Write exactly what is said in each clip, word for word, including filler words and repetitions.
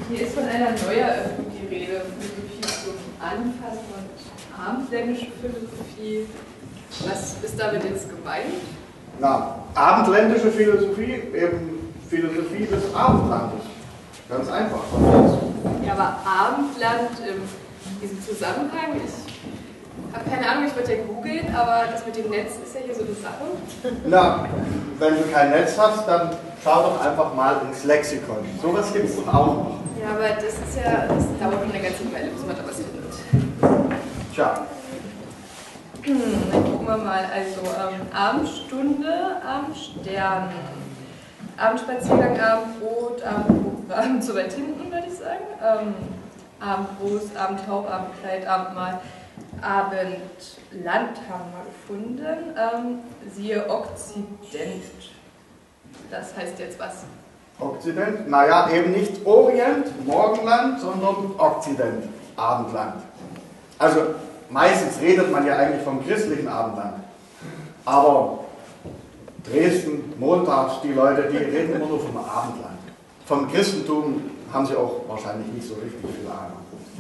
Hier ist von einer Neueröffnung die Rede, Philosophie zum Anfassen und abendländische Philosophie. Was ist damit jetzt gemeint? Na, abendländische Philosophie, eben Philosophie des Abendlandes. Ganz einfach. Ja, aber Abendland in diesem Zusammenhang, ich habe keine Ahnung, ich würde ja googeln, aber das mit dem Netz ist ja hier so eine Sache. Na, wenn du kein Netz hast, dann schau doch einfach mal ins Lexikon. Sowas gibt es doch auch noch. Ja, aber das ist ja, das dauert noch eine ganze Weile, bis man da was findet. Tja. Hm, dann gucken wir mal. Also ähm, Abendstunde am Stern. Abendspaziergang, Abendbrot, Abendprogramm, so weit hinten würde ich sagen. Ähm, Abendgruß, Abendtauch, Abendkleid, Abendmahl, Abendland haben wir gefunden. Ähm, siehe Okzident. Das heißt jetzt was? Okzident? Naja, eben nicht Orient, Morgenland, sondern Okzident, Abendland. Also meistens redet man ja eigentlich vom christlichen Abendland. Aber Dresden, montags, die Leute, die reden immer nur vom Abendland. Vom Christentum haben sie auch wahrscheinlich nicht so richtig viel Ahnung.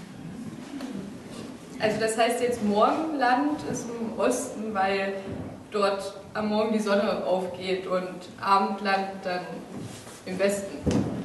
Also das heißt jetzt Morgenland ist im Osten, weil dort am Morgen die Sonne aufgeht und Abendland dann im Westen.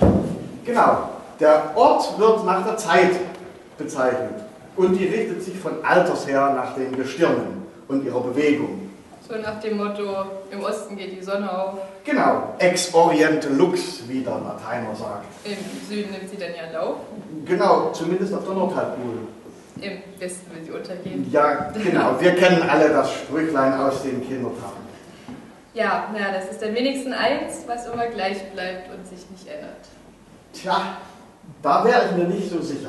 Genau, der Ort wird nach der Zeit bezeichnet und die richtet sich von alters her nach den Gestirnen und ihrer Bewegung. So nach dem Motto, im Osten geht die Sonne auf. Genau, ex oriente lux, wie der Lateiner sagt. Im Süden nimmt sie dann ja Lauf. Genau, zumindest auf der Nordhalbkugel. Im Westen will sie untergehen. Ja, genau, wir kennen alle das Sprüchlein aus den Kindertagen. Ja, naja, das ist dann wenigstens eins, was immer gleich bleibt und sich nicht ändert. Tja, da wäre ich mir nicht so sicher.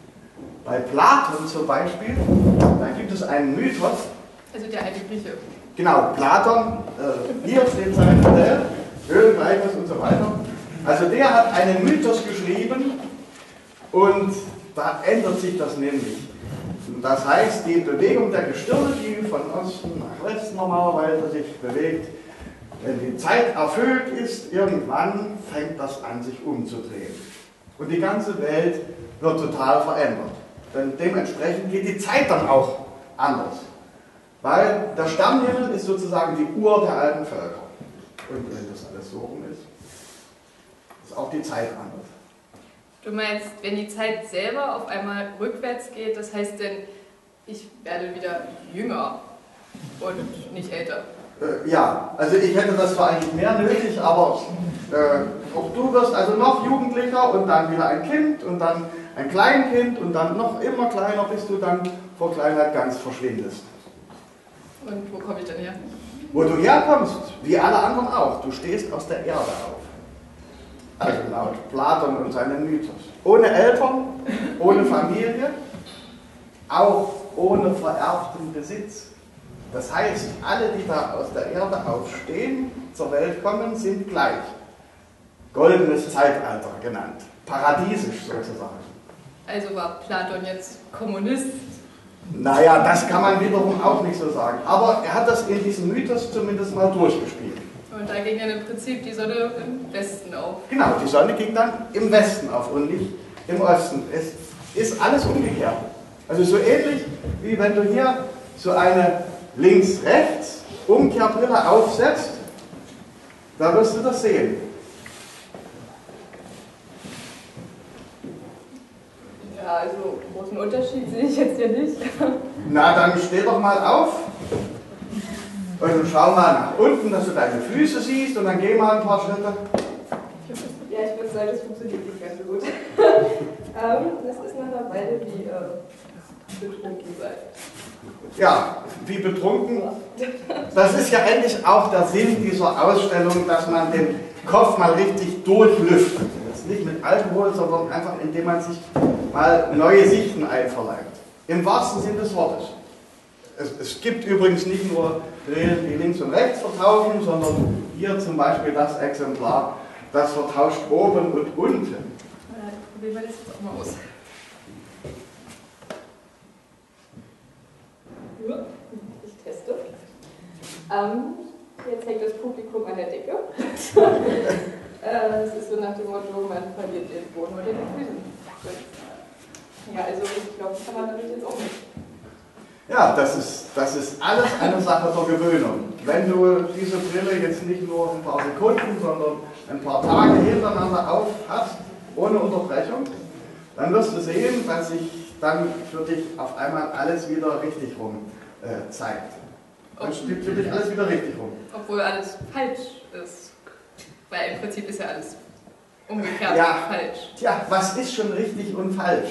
Bei Platon zum Beispiel, da gibt es einen Mythos. Also der alte Grieche. Genau, Platon, äh, hier steht sein Modell, Höhengleichnis und so weiter. Also der hat einen Mythos geschrieben und da ändert sich das nämlich. Das heißt, die Bewegung der Gestirne, die von Osten nach Westen normalerweise sich bewegt, wenn die Zeit erfüllt ist, irgendwann fängt das an, sich umzudrehen. Und die ganze Welt wird total verändert. Denn dementsprechend geht die Zeit dann auch anders. Weil der Sternenhimmel ist sozusagen die Uhr der alten Völker. Und wenn das alles so rum ist, ist auch die Zeit anders. Du meinst, wenn die Zeit selber auf einmal rückwärts geht, das heißt denn, ich werde wieder jünger und nicht älter? Äh, ja, also ich hätte das zwar eigentlich mehr nötig, aber äh, auch du wirst also noch jugendlicher und dann wieder ein Kind und dann ein Kleinkind und dann noch immer kleiner, bis du dann vor Kleinheit ganz verschwindest. Und wo komme ich denn her? Wo du herkommst, wie alle anderen auch, du stehst aus der Erde auf. Also laut Platon und seinen Mythos. Ohne Eltern, ohne Familie, auch ohne vererbten Besitz. Das heißt, alle, die da aus der Erde aufstehen, zur Welt kommen, sind gleich. Goldenes Zeitalter genannt. Paradiesisch sozusagen. Also war Platon jetzt Kommunist? Naja, das kann man wiederum auch nicht so sagen. Aber er hat das in diesem Mythos zumindest mal durchgespielt. Und da ging dann im Prinzip die Sonne im Westen auf. Genau, die Sonne ging dann im Westen auf und nicht im Osten. Es ist alles umgekehrt. Also so ähnlich wie wenn du hier so eine Links-Rechts-Umkehrbrille aufsetzt, da wirst du das sehen. Ja, also großen Unterschied sehe ich jetzt hier nicht. Na, dann steh doch mal auf und schau mal nach unten, dass du deine Füße siehst und dann geh mal ein paar Schritte. Ja, ich würde sagen, das funktioniert nicht ganz so gut. ähm, das ist nach einer Weile wie äh, betrunken sein. Ja, wie betrunken. Das ist ja eigentlich auch der Sinn dieser Ausstellung, dass man den Kopf mal richtig durchlüftet. Jetzt nicht mit Alkohol, sondern einfach indem man sich mal neue Sichten einverleibt. Im wahrsten Sinne des Wortes. Es, es gibt übrigens nicht nur Brillen, die links und rechts vertauschen, sondern hier zum Beispiel das Exemplar, das vertauscht oben und unten. Ja, probieren wir das jetzt auch mal aus. Ich teste. Ähm, jetzt hängt das Publikum an der Decke. Es ist so nach dem Motto, man verliert den Boden unter den Füßen. Ja, also ich glaube, das kann man damit jetzt auch nicht. Ja, das ist, das ist alles eine Sache der Gewöhnung. Wenn du diese Brille jetzt nicht nur ein paar Sekunden, sondern ein paar Tage hintereinander auf hast, ohne Unterbrechung, dann wirst du sehen, dass sich dann für dich auf einmal alles wieder richtig rum äh, zeigt. Dann steht für dich alles wieder richtig rum. Obwohl alles falsch ist. Weil im Prinzip ist ja alles umgekehrt ja, falsch. Tja, was ist schon richtig und falsch?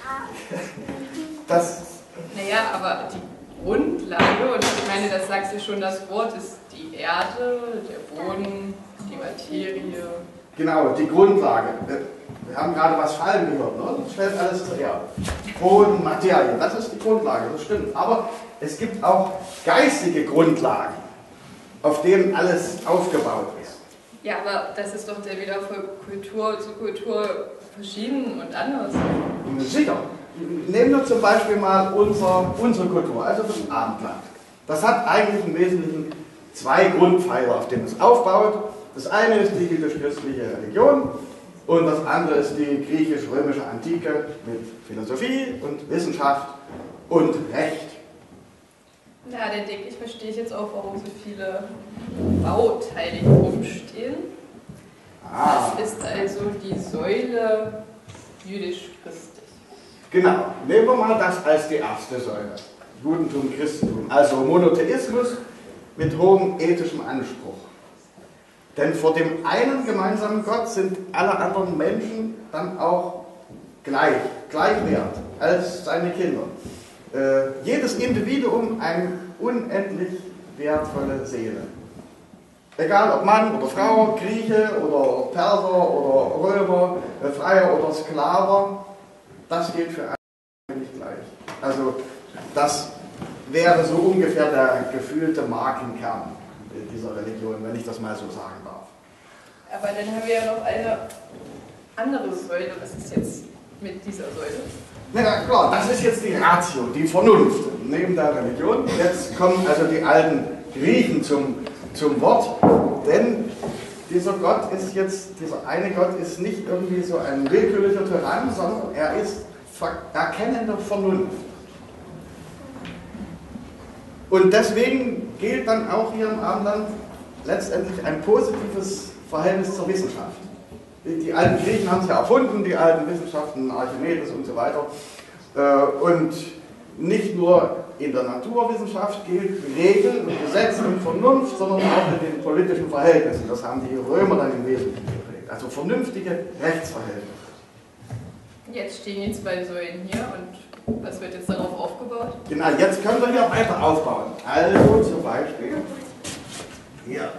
Das Naja, aber die Grundlage, und ich meine, das sagst du schon, das Wort ist die Erde, der Boden, die Materie. Genau, die Grundlage. Wir haben gerade was fallen gehört, ne? Das fällt alles zur Erde. Boden, Materie, das ist die Grundlage, das stimmt. Aber es gibt auch geistige Grundlagen, auf denen alles aufgebaut ist. Ja, aber das ist doch der wieder von Kultur zu Kultur verschieden und anders. Sicher. Nehmen wir zum Beispiel mal unser, unsere Kultur, also das Abendland. Das hat eigentlich im Wesentlichen zwei Grundpfeiler, auf denen es aufbaut. Das eine ist die jüdisch-christliche Religion und das andere ist die griechisch-römische Antike mit Philosophie und Wissenschaft und Recht. Na, dann denke ich, verstehe ich jetzt auch, warum so viele Bauteile hier rumstehen. Ah. Das ist also die Säule jüdisch-christlich. Genau, nehmen wir mal das als die erste Säule. Judentum, Christentum, also Monotheismus mit hohem ethischem Anspruch. Denn vor dem einen gemeinsamen Gott sind alle anderen Menschen dann auch gleich, gleichwert als seine Kinder. Äh, jedes Individuum eine unendlich wertvolle Seele. Egal ob Mann oder Frau, Grieche oder Perser oder Römer, äh, Freier oder Sklave, das gilt für alle nicht gleich. Also das wäre so ungefähr der gefühlte Markenkern dieser Religion, wenn ich das mal so sagen darf. Aber dann haben wir ja noch eine andere Säule. Was ist jetzt mit dieser Säule? Na ja, klar, das ist jetzt die Ratio, die Vernunft neben der Religion. Jetzt kommen also die alten Griechen zum, zum Wort, denn dieser Gott ist jetzt, dieser eine Gott ist nicht irgendwie so ein willkürlicher Tyrann, sondern er ist erkennende Vernunft. Und deswegen gilt dann auch hier im Abendland letztendlich ein positives Verhältnis zur Wissenschaft. Die alten Griechen haben es ja erfunden, die alten Wissenschaften, Archimedes und so weiter. Und nicht nur in der Naturwissenschaft gilt Regeln und Gesetz und Vernunft, sondern auch in den politischen Verhältnissen. Das haben die Römer dann im Wesentlichen geprägt. Also vernünftige Rechtsverhältnisse. Jetzt stehen die zwei Säulen hier und was wird jetzt darauf aufgebaut? Genau, jetzt können wir hier weiter aufbauen. Also zum Beispiel hier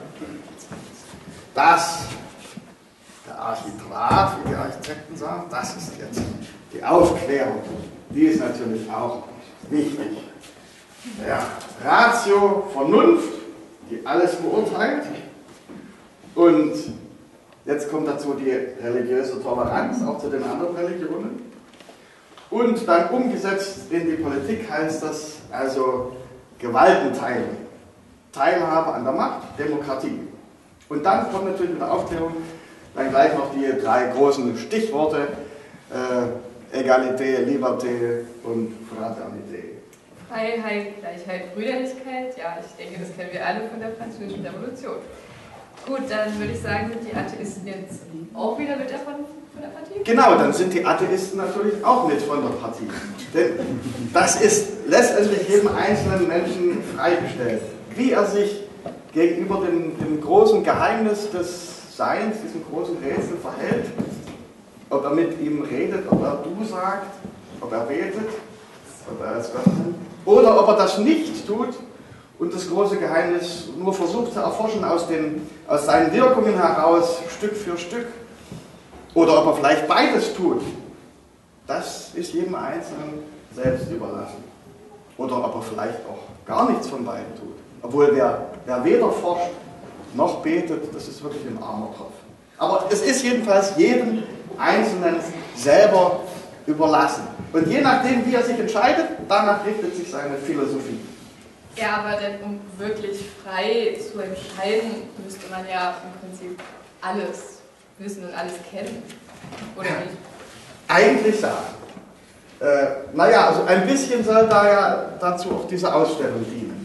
das, der Architrat, wie die Architekten sagen, das ist jetzt die Aufklärung. Die ist natürlich auch wichtig. Ja, Ratio, Vernunft, die alles beurteilt. Und jetzt kommt dazu die religiöse Toleranz, auch zu den anderen Religionen. Und dann umgesetzt in die Politik heißt das also Gewaltenteilung, Teilhabe an der Macht, Demokratie. Und dann kommt natürlich mit der Aufklärung dann gleich noch die drei großen Stichworte, äh, Egalité, Liberté und Fraternité. Freiheit, Gleichheit, Brüderlichkeit. Ja, ich denke, das kennen wir alle von der Französischen Revolution. Gut, dann würde ich sagen, sind die Atheisten jetzt auch wieder mit davon von der Partie? Genau, dann sind die Atheisten natürlich auch mit von der Partie. Denn das ist letztendlich jedem einzelnen Menschen freigestellt, wie er sich gegenüber dem, dem großen Geheimnis des Seins, diesem großen Rätsel verhält, ob er mit ihm redet, ob er du sagt, ob er betet, ob er als Gott nennt, oder ob er das nicht tut und das große Geheimnis nur versucht zu erforschen aus, den, aus seinen Wirkungen heraus, Stück für Stück, oder ob er vielleicht beides tut. Das ist jedem Einzelnen selbst überlassen. Oder ob er vielleicht auch gar nichts von beiden tut. Obwohl wer, wer weder forscht noch betet, das ist wirklich ein armer Tropf. Aber es ist jedenfalls jedem Einzelnen selber überlassen. Und je nachdem, wie er sich entscheidet, danach richtet sich seine Philosophie. Ja, aber denn um wirklich frei zu entscheiden, müsste man ja im Prinzip alles wissen und alles kennen. Oder nicht? Eigentlich ja. Äh, naja, also ein bisschen soll da ja dazu auch diese Ausstellung dienen.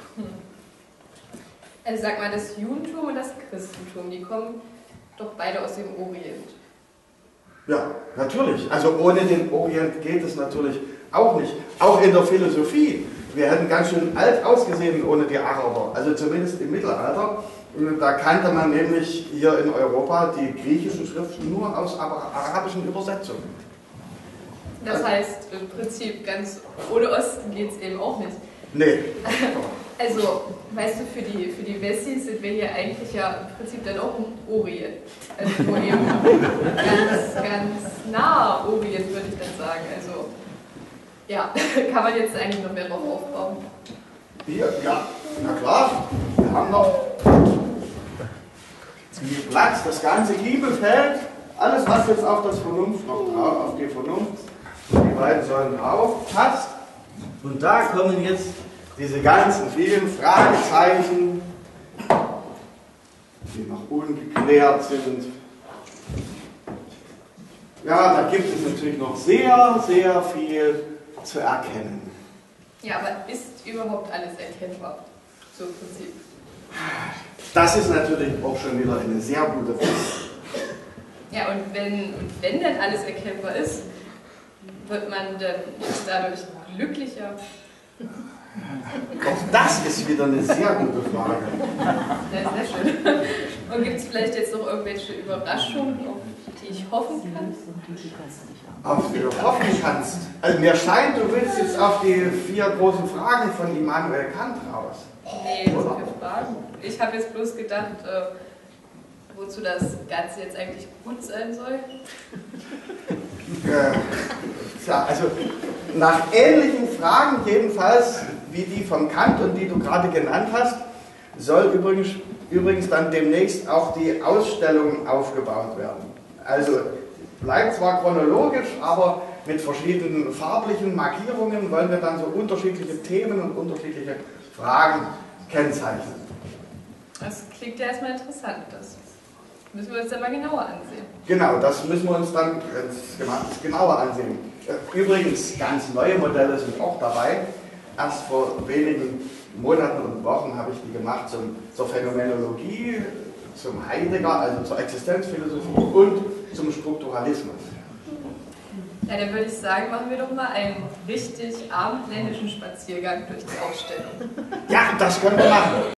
Also sag mal, das Judentum und das Christentum, die kommen doch beide aus dem Orient. Ja, natürlich. Also ohne den Orient geht es natürlich auch nicht. Auch in der Philosophie. Wir hätten ganz schön alt ausgesehen ohne die Araber. Also zumindest im Mittelalter. Da kannte man nämlich hier in Europa die griechischen Schriften nur aus arabischen Übersetzungen. Das heißt, im Prinzip ganz ohne Osten geht es eben auch nicht. Nee. Also, weißt du, für die, für die Wessis sind wir hier eigentlich ja im Prinzip dann auch im Orient. Also eben ganz, ganz nah Orient, würde ich dann sagen. Also, ja, kann man jetzt eigentlich noch mehr drauf aufbauen. Hier, ja, na klar. Wir haben noch viel Platz, das ganze Giebelfeld, alles, was jetzt auf das Vernunft noch drauf, auf die Vernunft und die beiden Säulen drauf passt. Und da kommen jetzt diese ganzen vielen Fragezeichen, die noch ungeklärt sind. Ja, da gibt es natürlich noch sehr, sehr viel zu erkennen. Ja, aber ist überhaupt alles erkennbar? So im Prinzip. Das ist natürlich auch schon wieder eine sehr gute Frage. Ja, und wenn, und wenn dann alles erkennbar ist, wird man dann dadurch glücklicher? Auch das ist wieder eine sehr gute Frage. Ja, sehr schön. Und gibt es vielleicht jetzt noch irgendwelche Überraschungen, auf die ich hoffen kann? Auf die du hoffen kannst. Also mir scheint, du willst jetzt auf die vier großen Fragen von Immanuel Kant raus. Nee, so viele Fragen. Ich habe jetzt bloß gedacht, äh, wozu das Ganze jetzt eigentlich gut sein soll. Äh, ja, also nach ähnlichen Fragen jedenfalls wie die von Kant und die du gerade genannt hast, soll übrigens, übrigens dann demnächst auch die Ausstellung aufgebaut werden. Also bleibt zwar chronologisch, aber mit verschiedenen farblichen Markierungen wollen wir dann so unterschiedliche Themen und unterschiedliche Fragen kennzeichnen. Das klingt ja erstmal interessant. Das müssen wir uns dann mal genauer ansehen. Genau, das müssen wir uns dann genauer ansehen. Übrigens, ganz neue Modelle sind auch dabei. Erst vor wenigen Monaten und Wochen habe ich die gemacht zum, zur Phänomenologie, zum Heidegger, also zur Existenzphilosophie und zum Strukturalismus. Ja, dann würde ich sagen, machen wir doch mal einen richtig abendländischen Spaziergang durch die Ausstellung. Ja, das können wir machen.